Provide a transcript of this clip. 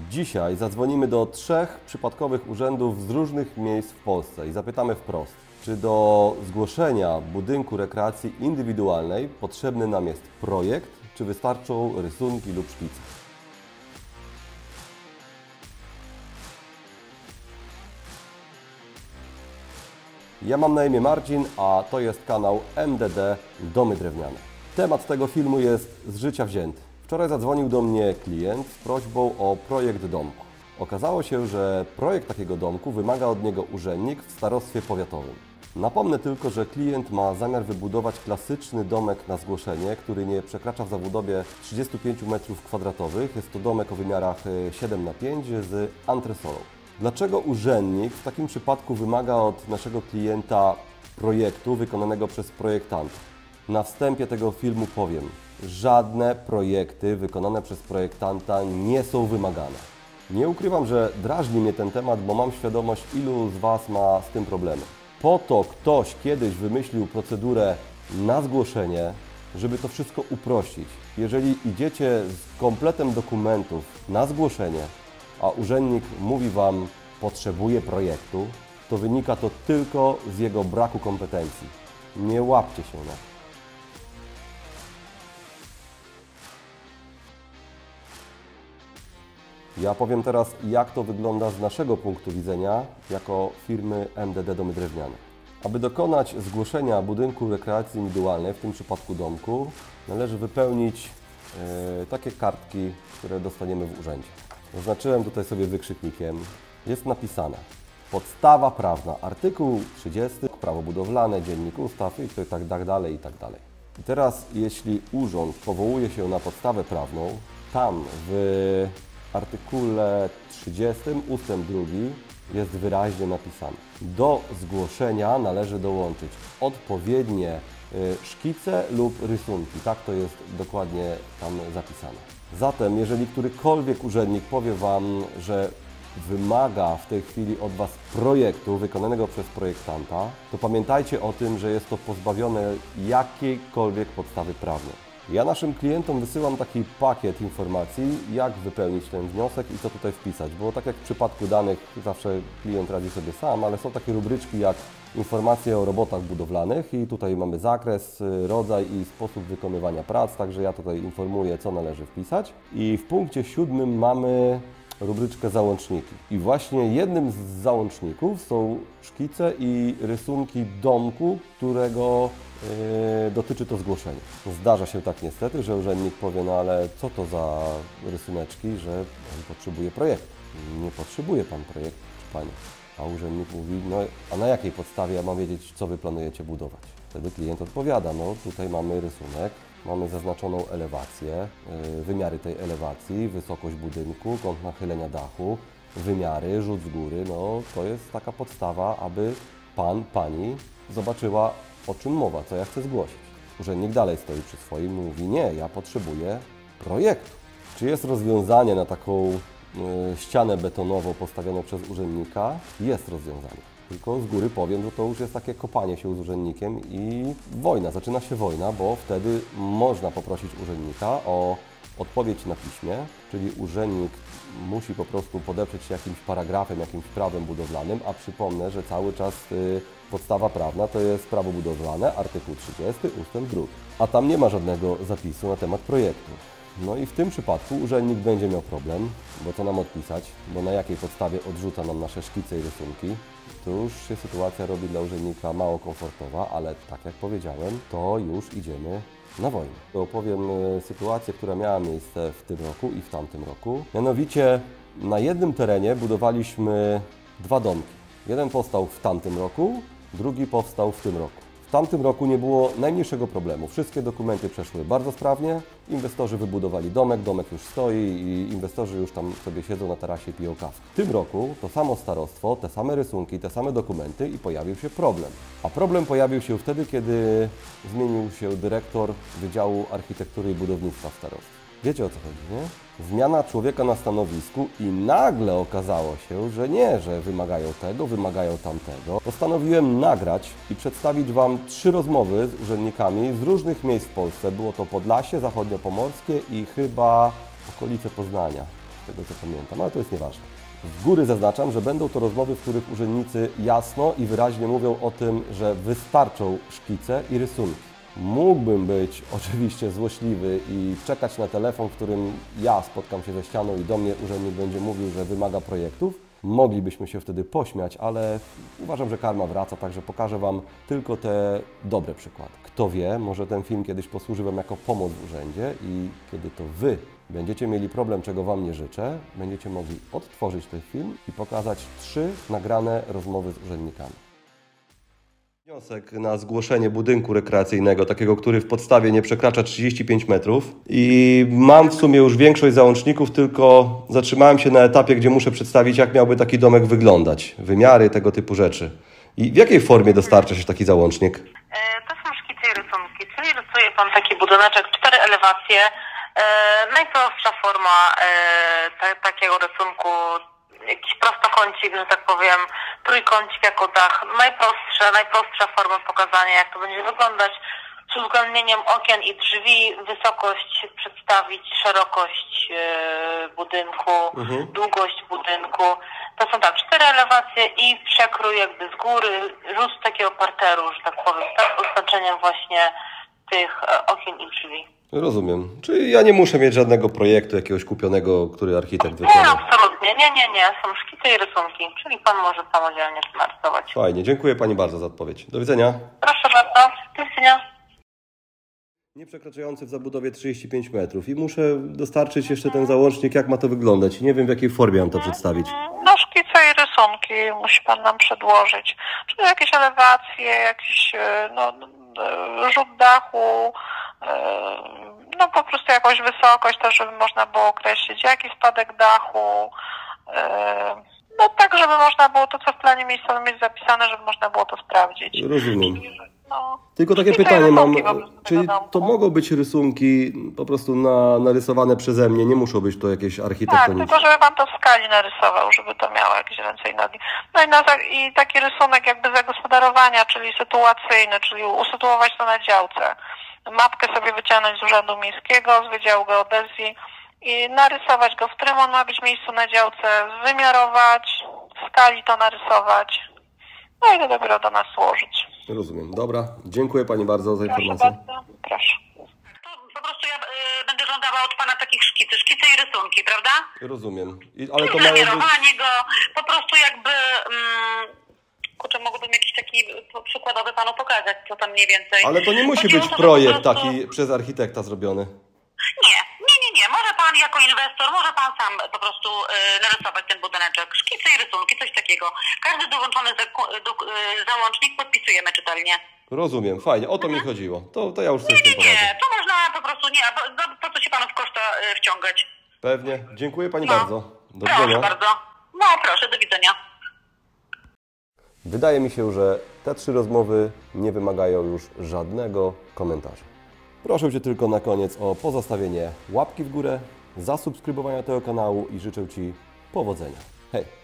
Dzisiaj zadzwonimy do 3 przypadkowych urzędów z różnych miejsc w Polsce i zapytamy wprost, czy do zgłoszenia budynku rekreacji indywidualnej potrzebny nam jest projekt, czy wystarczą rysunki lub szkice. Ja mam na imię Marcin, a to jest kanał MDD Domy Drewniane. Temat tego filmu jest z życia wzięty. Wczoraj zadzwonił do mnie klient z prośbą o projekt domku. Okazało się, że projekt takiego domku wymaga od niego urzędnik w starostwie powiatowym. Napomnę tylko, że klient ma zamiar wybudować klasyczny domek na zgłoszenie, który nie przekracza w zabudowie 35 m2. Jest to domek o wymiarach 7×5 z antresolą. Dlaczego urzędnik w takim przypadku wymaga od naszego klienta projektu wykonanego przez projektanta? Na wstępie tego filmu powiem, żadne projekty wykonane przez projektanta nie są wymagane. Nie ukrywam, że drażni mnie ten temat, bo mam świadomość, ilu z Was ma z tym problemy. Po to ktoś kiedyś wymyślił procedurę na zgłoszenie, żeby to wszystko uprościć. Jeżeli idziecie z kompletem dokumentów na zgłoszenie, a urzędnik mówi Wam, potrzebuje projektu, to wynika to tylko z jego braku kompetencji. Nie łapcie się na to. Ja powiem teraz, jak to wygląda z naszego punktu widzenia jako firmy MDD Domy Drewniane. Aby dokonać zgłoszenia budynku rekreacji indywidualnej, w tym przypadku domku, należy wypełnić takie kartki, które dostaniemy w urzędzie. Zaznaczyłem tutaj sobie wykrzyknikiem. Jest napisane podstawa prawna, artykuł 30, prawo budowlane, dziennik ustaw i tak dalej, i tak dalej. I teraz, jeśli urząd powołuje się na podstawę prawną, tam w artykule 30 ustęp 2 jest wyraźnie napisane. Do zgłoszenia należy dołączyć odpowiednie szkice lub rysunki. Tak to jest dokładnie tam zapisane. Zatem, jeżeli którykolwiek urzędnik powie Wam, że wymaga w tej chwili od Was projektu wykonanego przez projektanta, to pamiętajcie o tym, że jest to pozbawione jakiejkolwiek podstawy prawnej. Ja naszym klientom wysyłam taki pakiet informacji, jak wypełnić ten wniosek i co tutaj wpisać, bo tak jak w przypadku danych zawsze klient radzi sobie sam, ale są takie rubryczki jak informacje o robotach budowlanych i tutaj mamy zakres, rodzaj i sposób wykonywania prac, także ja tutaj informuję, co należy wpisać. I w punkcie 7 mamy rubryczkę załączniki. I właśnie jednym z załączników są szkice i rysunki domku, którego dotyczy to zgłoszenie. Zdarza się tak niestety, że urzędnik powie, no ale co to za rysuneczki, że on potrzebuje projektu. Nie potrzebuje Pan projektu, czy Pani. A urzędnik mówi, no a na jakiej podstawie ja mam wiedzieć, co Wy planujecie budować? Wtedy klient odpowiada, no tutaj mamy rysunek, mamy zaznaczoną elewację, wymiary tej elewacji, wysokość budynku, kąt nachylenia dachu, wymiary, rzut z góry, no to jest taka podstawa, aby Pan, Pani zobaczyła, o czym mowa, co ja chcę zgłosić. Urzędnik dalej stoi przy swoim, mówi, nie, ja potrzebuję projektu. Czy jest rozwiązanie na taką ścianę betonową postawioną przez urzędnika? Jest rozwiązanie. Tylko z góry powiem, że to już jest takie kopanie się z urzędnikiem i wojna, zaczyna się wojna, bo wtedy można poprosić urzędnika o odpowiedź na piśmie, czyli urzędnik musi po prostu podeprzeć się jakimś paragrafem, jakimś prawem budowlanym, a przypomnę, że cały czas podstawa prawna to jest prawo budowlane, artykuł 30, ustęp 2. A tam nie ma żadnego zapisu na temat projektu. No i w tym przypadku urzędnik będzie miał problem, bo co nam odpisać, bo na jakiej podstawie odrzuca nam nasze szkice i rysunki. To już się sytuacja robi dla urzędnika mało komfortowa, ale tak jak powiedziałem, to już idziemy na wojnę. Opowiem sytuację, która miała miejsce w tym roku i w tamtym roku. Mianowicie na jednym terenie budowaliśmy 2 domki. Jeden powstał w tamtym roku, drugi powstał w tym roku. W tamtym roku nie było najmniejszego problemu. Wszystkie dokumenty przeszły bardzo sprawnie. Inwestorzy wybudowali domek, domek już stoi i inwestorzy już tam sobie siedzą na tarasie i piją kawkę. W tym roku to samo starostwo, te same rysunki, te same dokumenty i pojawił się problem. A problem pojawił się wtedy, kiedy zmienił się dyrektor Wydziału Architektury i Budownictwa w starostwie. Wiecie, o co chodzi, nie? Zmiana człowieka na stanowisku i nagle okazało się, że nie, że wymagają tego, wymagają tamtego. Postanowiłem nagrać i przedstawić Wam 3 rozmowy z urzędnikami z różnych miejsc w Polsce. Było to Podlasie, Zachodniopomorskie i chyba okolice Poznania. z tego co pamiętam, ale to jest nieważne. Z góry zaznaczam, że będą to rozmowy, w których urzędnicy jasno i wyraźnie mówią o tym, że wystarczą szkice i rysunki. Mógłbym być oczywiście złośliwy i czekać na telefon, w którym ja spotkam się ze ścianą i do mnie urzędnik będzie mówił, że wymaga projektów. Moglibyśmy się wtedy pośmiać, ale uważam, że karma wraca, także pokażę Wam tylko te dobre przykłady. Kto wie, może ten film kiedyś posłuży Wam jako pomoc w urzędzie i kiedy to Wy będziecie mieli problem, czego Wam nie życzę, będziecie mogli odtworzyć ten film i pokazać 3 nagrane rozmowy z urzędnikami. Wniosek na zgłoszenie budynku rekreacyjnego, takiego, który w podstawie nie przekracza 35 metrów. I mam w sumie już większość załączników, tylko zatrzymałem się na etapie, gdzie muszę przedstawić, jak miałby taki domek wyglądać. Wymiary, tego typu rzeczy. I w jakiej formie dostarcza się taki załącznik? To są szkice i rysunki, czyli rysuje Pan taki budyneczek, 4 elewacje. Najprostsza forma takiego rysunku, jakiś prostokącik, że tak powiem, trójkącik jako dach. Najprostsza forma pokazania, jak to będzie wyglądać, z uwzględnieniem okien i drzwi, wysokość przedstawić, szerokość budynku, długość budynku. To są tak 4 elewacje i przekrój jakby z góry, rzut takiego parteru, że tak powiem, tak, oznaczeniem właśnie tych okien i drzwi. Rozumiem. Czyli ja nie muszę mieć żadnego projektu jakiegoś kupionego, który architekt Nie, wykonał. absolutnie. Nie. Są szkice i rysunki, czyli Pan może samodzielnie narysować. Fajnie. Dziękuję Pani bardzo za odpowiedź. Do widzenia. Proszę bardzo. Do widzenia. Nie przekraczający w zabudowie 35 metrów i muszę dostarczyć jeszcze ten załącznik, jak ma to wyglądać. Nie wiem, w jakiej formie mam to przedstawić. No szkice i rysunki musi Pan nam przedłożyć. Czyli jakieś elewacje, jakiś rzut dachu, no po prostu jakąś wysokość też, żeby można było określić, jaki spadek dachu, no tak, żeby można było to, co w planie miejscowym jest zapisane, żeby można było to sprawdzić. Rozumiem. No, Tylko takie pytanie mam, czyli to mogą być rysunki po prostu narysowane przeze mnie, nie muszą być to jakieś architektoniczne. Tak, tylko żeby Pan to w skali narysował, żeby to miało jakieś ręce i nogi. No i taki rysunek jakby zagospodarowania, czyli sytuacyjny, czyli usytuować to na działce. Mapkę sobie wyciągnąć z Urzędu Miejskiego, z Wydziału Geodezji i narysować go, w którym on ma być miejscu na działce, wymiarować, w skali to narysować, no i to dopiero do nas złożyć. Rozumiem. Dobra. Dziękuję Pani bardzo za informację. Proszę bardzo. Proszę. Po prostu ja będę żądała od Pana takich szkice i rysunki, prawda? Rozumiem. Ale to mają być... Premierowanie go, po prostu jakby... mógłbym jakiś taki przykładowy Panu pokazać, co tam mniej więcej... Ale to nie musi Chodziło być o to, projekt po prostu... taki przez architekta zrobiony. Nie. Może Pan jako inwestor, może Pan sam po prostu narysować ten budyneczek. Szkice i rysunki, coś takiego. Każdy dołączony załącznik podpisujemy czytelnie. Rozumiem, fajnie, o to mi chodziło. To ja już sobie z tym poradzę. Nie, to można po prostu, po co się Panu w koszta wciągać. Pewnie, dziękuję Pani bardzo. Do widzenia. Proszę bardzo. No proszę, do widzenia. Wydaje mi się, że te 3 rozmowy nie wymagają już żadnego komentarza. Proszę Cię tylko na koniec o pozostawienie łapki w górę, zasubskrybowania tego kanału i życzę Ci powodzenia. Hej!